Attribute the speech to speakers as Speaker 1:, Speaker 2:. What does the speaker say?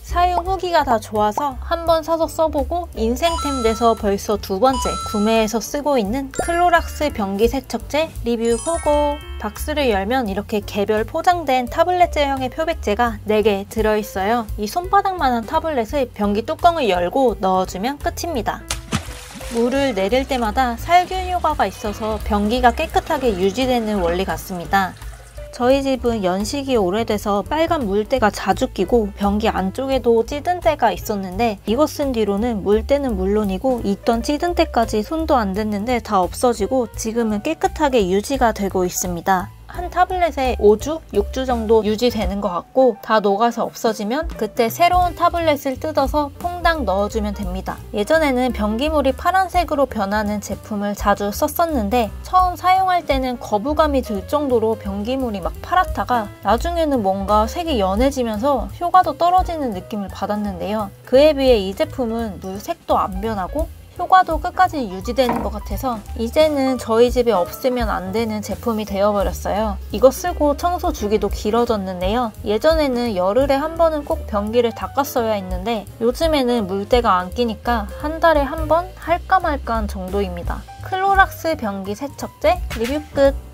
Speaker 1: 사용 후기가 다 좋아서 한번 사서 써보고 인생템 돼서 벌써 두 번째 구매해서 쓰고 있는 클로락스 변기 세척제 리뷰 보고. 박스를 열면 이렇게 개별 포장된 타블렛 제형의 표백제가 4개 들어있어요. 이 손바닥만한 타블렛을 변기 뚜껑을 열고 넣어주면 끝입니다. 물을 내릴 때마다 살균 효과가 있어서 변기가 깨끗하게 유지되는 원리 같습니다. 저희 집은 연식이 오래돼서 빨간 물때가 자주 끼고 변기 안쪽에도 찌든 때가 있었는데 이거 쓴 뒤로는 물때는 물론이고 있던 찌든 때까지 손도 안 댔는데 다 없어지고 지금은 깨끗하게 유지가 되고 있습니다. 한 타블렛에 5주, 6주 정도 유지되는 것 같고 다 녹아서 없어지면 그때 새로운 타블렛을 뜯어서 퐁당 넣어주면 됩니다. 예전에는 변기물이 파란색으로 변하는 제품을 자주 썼었는데 처음 사용할 때는 거부감이 들 정도로 변기물이 막 파랗다가 나중에는 뭔가 색이 연해지면서 효과도 떨어지는 느낌을 받았는데요. 그에 비해 이 제품은 물색도 안 변하고 효과도 끝까지 유지되는 것 같아서 이제는 저희 집에 없으면 안 되는 제품이 되어버렸어요. 이거 쓰고 청소 주기도 길어졌는데요. 예전에는 열흘에 한 번은 꼭 변기를 닦았어야 했는데 요즘에는 물때가 안 끼니까 한 달에 한 번 할까 말까 한 정도입니다. 클로락스 변기 세척제 리뷰 끝!